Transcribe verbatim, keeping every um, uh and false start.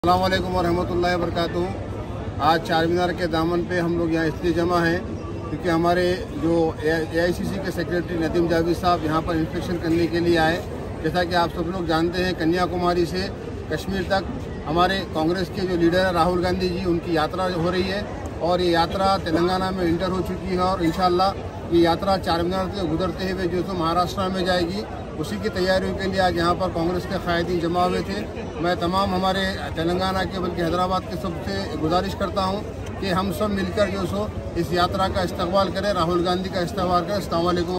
अस्सलाम वालेकुम वरहमतुल्लाहि वबरकातुहू। आज चार मीनार के दामन पे हम लोग यहाँ इसलिए जमा हैं क्योंकि हमारे जो ए आई सी सी के सेक्रेटरी नदीम जावेद साहब यहाँ पर इंस्पेक्शन करने के लिए आए। जैसा कि आप सब लोग जानते हैं, कन्याकुमारी से कश्मीर तक हमारे कांग्रेस के जो लीडर हैं राहुल गांधी जी, उनकी यात्रा हो रही है और ये यात्रा तेलंगाना में इंटर हो चुकी है और इंशाअल्लाह ये यात्रा चार मीनार से गुजरते हुए जो तो महाराष्ट्र में जाएगी। उसी की तैयारियों के लिए आज यहाँ पर कांग्रेस के कायदीन जमा हुए थे। मैं तमाम हमारे तेलंगाना के बल्कि हैदराबाद के सबसे गुजारिश करता हूँ कि हम सब मिलकर जो सो इस यात्रा का इस्तकबाल करें, राहुल गांधी का इस्तकबाल करें। अस्सलाम वालेकुम।